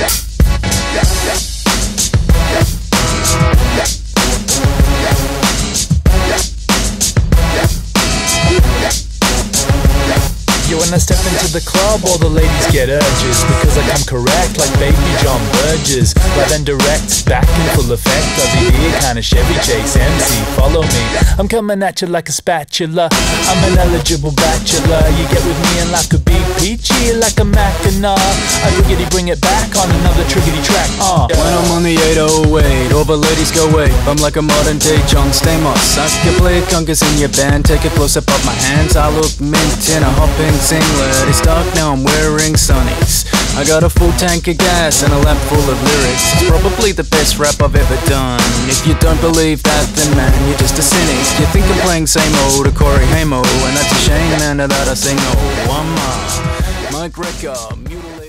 Yeah, when I step into the club, all the ladies get urges, because I come correct like baby John Burgess. Live and direct, back in full effect, LVD, kinda Chevy Chase MC, follow me. I'm coming at you like a spatula, I'm an eligible bachelor. You get with me and life could be peachy like a Mackinac. I riggedy bring it back on another triggity track. When I'm on the 808, all the ladies go wait. I'm like a modern day John Stamos. I can play congas in your band, take a close up of my hands. I look mint in a hopping singlet. It's dark now, I'm wearing sunnies. I got a full tank of gas and a lamp full of lyrics. It's probably the best rap I've ever done. If you don't believe that, then man, you're just a cynic. You think I'm playing same old to Corey Hamo, and that's a shame, man, that I say no. I'm Mike Wrecker, mutilate.